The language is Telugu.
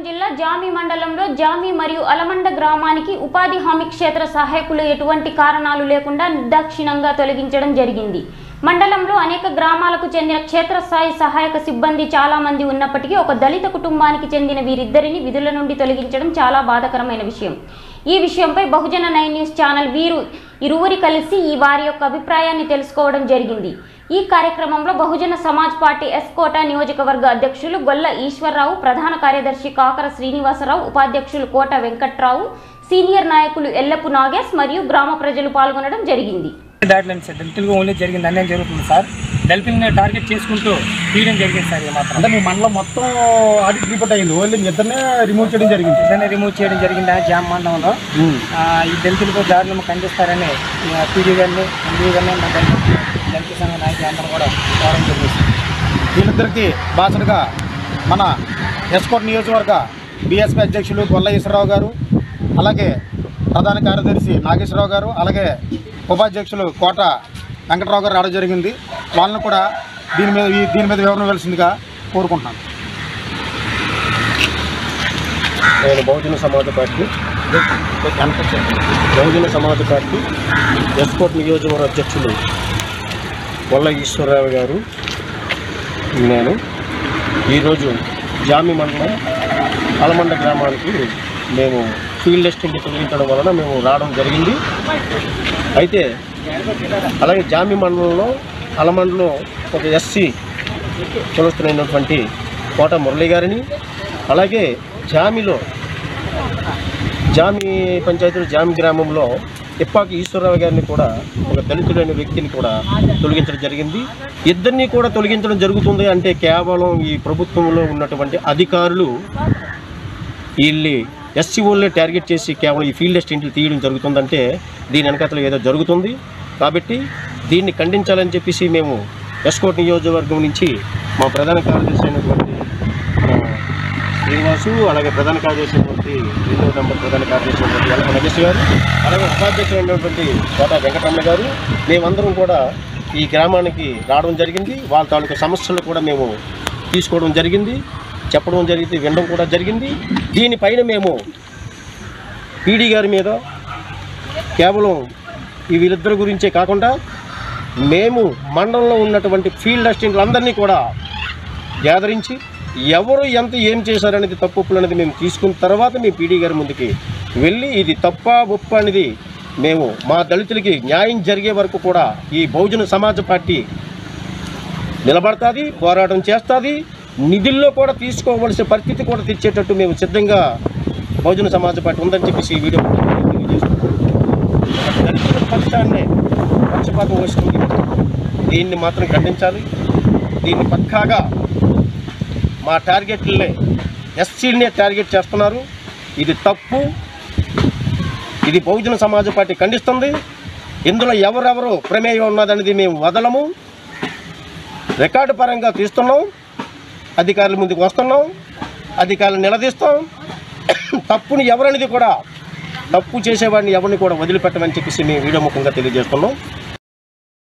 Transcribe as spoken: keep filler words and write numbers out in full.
జిల్లా జామి మండలంలో జామి మరియు అలమండ గ్రామానికి ఉపాధి హామీ క్షేత్ర సహాయకులు ఎటువంటి కారణాలు లేకుండా నిర్దాక్షిణ్యంగా తొలగించడం జరిగింది. మండలంలో అనేక గ్రామాలకు చెందిన క్షేత్రస్థాయి సహాయక సిబ్బంది చాలా మంది ఉన్నప్పటికీ ఒక దళిత కుటుంబానికి చెందిన వీరిద్దరిని విధుల నుండి తొలగించడం చాలా బాధాకరమైన విషయం. ఈ విషయంపై బహుజన నైన్ న్యూస్ ఛానల్ వీరు ఇరువురి కలిసి ఈ వారి యొక్క అభిప్రాయాన్ని తెలుసుకోవడం జరిగింది. ఈ కార్యక్రమంలో బహుజన సమాజ్ పార్టీ ఎస్కోట నియోజకవర్గ అధ్యక్షులు గొల్ల ఈశ్వరరావు, ప్రధాన కార్యదర్శి కాకర శ్రీనివాసరావు, ఉపాధ్యక్షులు కోట వెంకట్రావు, సీనియర్ నాయకులు ఎల్లపు నాగేష్ మరియు గ్రామ ప్రజలు పాల్గొనడం జరిగింది. దళితులకు ఓన్లీ జరిగింది అన్యాయం జరుగుతుంది సార్. దళితులని టార్గెట్ చేసుకుంటూ తీయడం జరిగింది సార్. మాత్రం అంటే మీ మండలం మొత్తం ఆడిట్ రిపోర్ట్ అయింది, ఓన్లీ ఇద్దరినే రిమూవ్ చేయడం జరిగింది. ఇద్దరినే రిమూవ్ చేయడం జరిగింది జామ్ మండలంలో. ఈ దళితులకు దారుణం ఖండిస్తారని పీడీ గారిని ఎండీ గారిని మా దళిత దళిత సంఘ నాయకులు అందరూ కూడా పోవడం జరిగింది. వీళ్ళిద్దరికీ బాసటగా మన ఎస్కోట్ నియోజకవర్గ బీఎస్పీ అధ్యక్షులు గొల్ల ఈశ్వరరావు గారు, అలాగే ప్రధాన కార్యదర్శి నాగేశ్వరరావు గారు, అలాగే ఉపాధ్యక్షులు కోట వెంకట్రావు గారు రావడం జరిగింది. వాళ్ళని కూడా దీని మీద దీని మీద వివరణ ఇవ్వాల్సిందిగా కోరుకుంటున్నాను. నేను బహుజన సమాజ్ పార్టీ బహుజన సమాజ్ పార్టీ ఎస్కోట్ నియోజకవర్గ అధ్యక్షులు గొల్ల ఈశ్వరరావు గారు. నేను ఈరోజు జామి మండలం అలమండ గ్రామానికి మేము ఫీల్డ్ టెస్టింగ్ తొలగించడం వలన మేము రావడం జరిగింది. అయితే అలాగే జామి మండలంలో అలమండలో ఒక ఎస్సీ కులస్తున్నటువంటి కోట మురళి గారిని, అలాగే జామిలో జామి పంచాయతీలో జామి గ్రామంలో ఇప్పాకి ఈశ్వరరావు గారిని కూడా ఒక దళితుడైన వ్యక్తిని కూడా తొలగించడం జరిగింది. ఇద్దరిని కూడా తొలగించడం జరుగుతుంది అంటే కేవలం ఈ ప్రభుత్వంలో ఉన్నటువంటి అధికారులు వీళ్ళని ఎస్సీఓల్ని టార్గెట్ చేసి కేవలం ఈ ఫీల్డ్ టెస్టింగ్లు తీయడం జరుగుతుందంటే దీని వెనకతలో ఏదో జరుగుతుంది. కాబట్టి దీన్ని ఖండించాలని చెప్పేసి మేము ఎస్కోట్ నియోజకవర్గం నుంచి మా ప్రధాన కార్యదర్శి అయినటువంటి శ్రీనివాసు, అలాగే ప్రధాన కార్యదర్శి అయినటువంటి రెండవ నెంబర్ ప్రధాన కార్యదర్శి అయినటువంటి ఎల్లపు నాగేష్ గారు, అలాగే ఉపాధ్యక్షులు అయినటువంటి కోట వెంకటరమణ గారు, మేమందరం కూడా ఈ గ్రామానికి రావడం జరిగింది. వాళ్ళ తాలూకు సమస్యలు కూడా మేము తీసుకోవడం జరిగింది, చెప్పడం జరిగింది, వినడం కూడా జరిగింది. దీనిపైన మేము పీడీ గారి మీద కేవలం ఈ వీళ్ళిద్దరి గురించే కాకుండా మేము మండలంలో ఉన్నటువంటి ఫీల్డ్ అసిస్టెంట్లందరినీ కూడా గ్యాదరించి ఎవరు ఎంత ఏం చేశారనేది తప్పులు అనేది మేము తీసుకున్న తర్వాత మేము పీడీ గారి ముందుకి వెళ్ళి ఇది తప్ప ఒప్ప అనేది మేము మా దళితులకి న్యాయం జరిగే వరకు కూడా ఈ బహుజన సమాజ్ పార్టీ నిలబడుతుంది, పోరాటం చేస్తుంది. నిధుల్లో కూడా తీసుకోవలసిన పరిస్థితి కూడా తెచ్చేటట్టు మేము సిద్ధంగా బహుజన సమాజ్ పార్టీ ఉందని చెప్పేసి ఈ వీడియో తెలియజేస్తున్నాం. దళితుల పక్షాన్నే పక్షపాతం వస్తుంది. దీన్ని మాత్రం ఖండించాలి. దీన్ని పక్కాగా మా టార్గెట్లనే ఎస్సీలనే టార్గెట్ చేస్తున్నారు. ఇది తప్పు. ఇది బహుజన సమాజ్ పార్టీ ఖండిస్తుంది. ఇందులో ఎవరెవరు ప్రమేయం ఉన్నదనేది మేము వదలము. రికార్డు పరంగా తీస్తున్నాం, అధికారుల ముందుకు వస్తున్నాం, అధికారులు నిలదీస్తాం. తప్పుని ఎవరనేది కూడా తప్పు చేసేవాడిని ఎవరిని కూడా వదిలిపెట్టమని చెప్పేసి మేము వీడియో ముఖంగా తెలియజేస్తున్నాం.